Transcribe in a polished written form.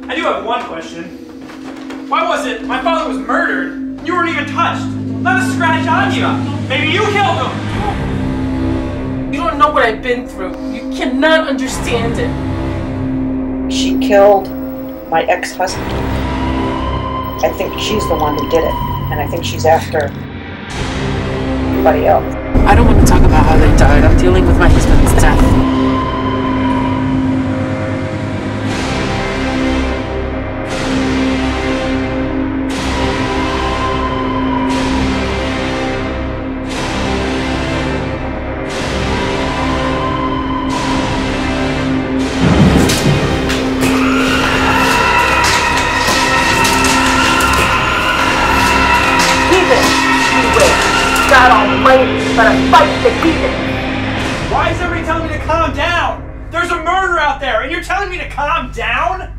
I do have one question. Why was it my father was murdered and you weren't even touched? Not a scratch on you. Maybe you killed him. You don't know what I've been through. You cannot understand it. She killed my ex-husband. I think she's the one who did it, and I think she's after everybody else. I don't want to talk about how they died. I'm dealing with my husband's death. God almighty, but a fight the heathen. Why is everybody telling me to calm down? There's a murder out there, and you're telling me to calm down?